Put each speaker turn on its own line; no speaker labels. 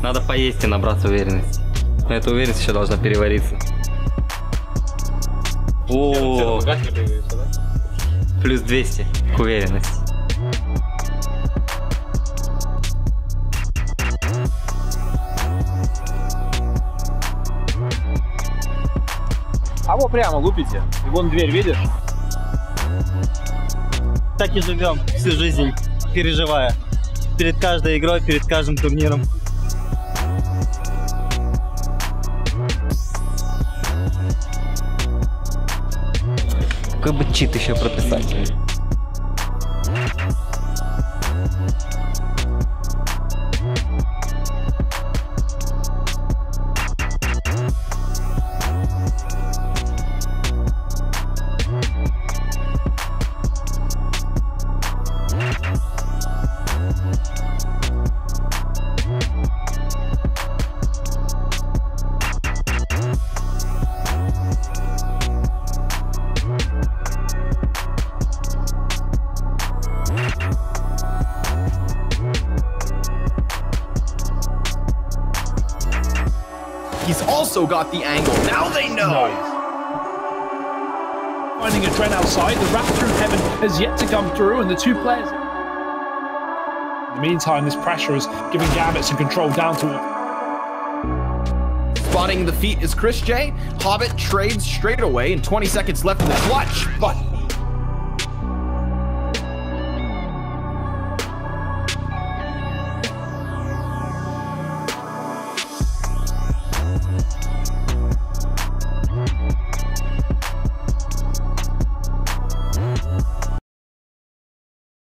Надо поесть и набраться уверенности. Но эта уверенность еще должна перевариться. О, плюс 200 к уверенности.
А вот прямо лупите. И вон дверь, видишь?
Так и живем всю жизнь, переживая. Перед каждой игрой, перед каждым турниром.
Какой бы чит еще прописать?
He's also got the angle. Now they know.
Nice. Finding a Trent outside, the raptor of heaven has yet to come through, and the two players. In the meantime, this pressure is giving Gambit some control down towards.
Spotting the feet is Chris J. Hobbit trades straight away, and 20 seconds left in the clutch, but